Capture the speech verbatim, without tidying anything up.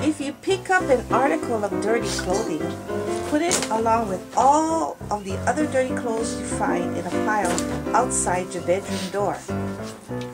If you pick up an article of dirty clothing, put it along with all of the other dirty clothes you find in a pile outside your bedroom door.